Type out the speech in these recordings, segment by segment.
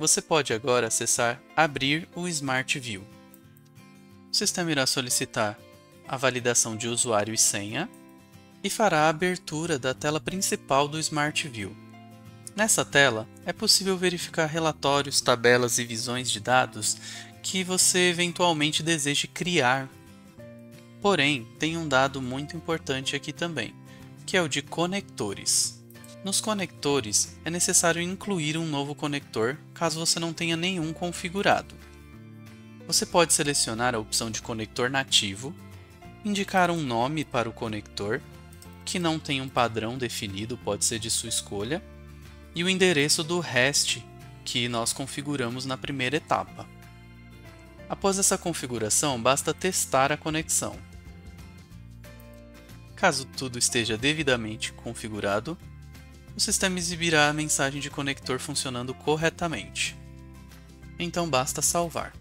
você pode agora acessar Abrir o Smart View. O sistema irá solicitar a validação de usuário e senha e fará a abertura da tela principal do Smart View. Nessa tela, é possível verificar relatórios, tabelas e visões de dados que você eventualmente deseje criar. Porém, tem um dado muito importante aqui também, que é o de conectores. Nos conectores, é necessário incluir um novo conector caso você não tenha nenhum configurado. Você pode selecionar a opção de conector nativo, indicar um nome para o conector, que não tem um padrão definido, pode ser de sua escolha, e o endereço do REST que nós configuramos na primeira etapa. Após essa configuração, basta testar a conexão. Caso tudo esteja devidamente configurado, o sistema exibirá a mensagem de conector funcionando corretamente. Então basta salvar.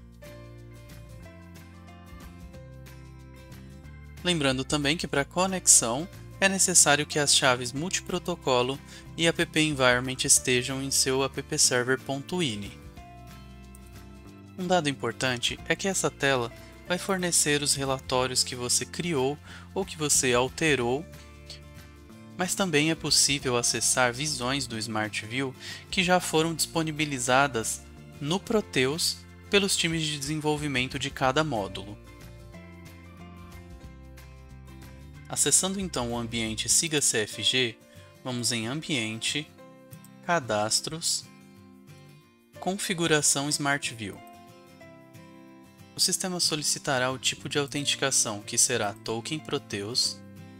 Lembrando também que para conexão é necessário que as chaves multiprotocolo e app environment estejam em seu appserver.ini. Um dado importante é que essa tela vai fornecer os relatórios que você criou ou que você alterou, mas também é possível acessar visões do Smart View que já foram disponibilizadas no Proteus pelos times de desenvolvimento de cada módulo. Acessando então o ambiente Siga CFG, vamos em Ambiente, Cadastros, Configuração Smart View. O sistema solicitará o tipo de autenticação, que será Token Proteus,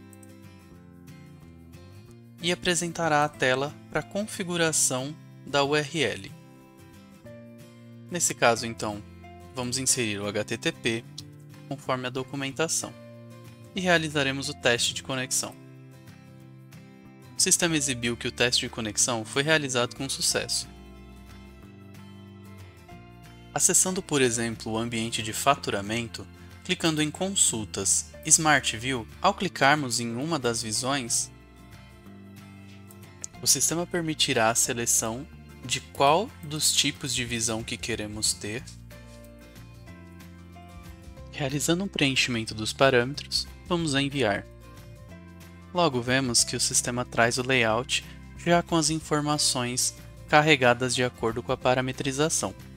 e apresentará a tela para configuração da URL. Nesse caso, então, vamos inserir o HTTP conforme a documentação e realizaremos o teste de conexão. O sistema exibiu que o teste de conexão foi realizado com sucesso. Acessando, por exemplo, o ambiente de faturamento, clicando em Consultas, Smart View, ao clicarmos em uma das visões, o sistema permitirá a seleção de qual dos tipos de visão que queremos ter. Realizando um preenchimento dos parâmetros, vamos a Enviar. Logo vemos que o sistema traz o layout já com as informações carregadas de acordo com a parametrização.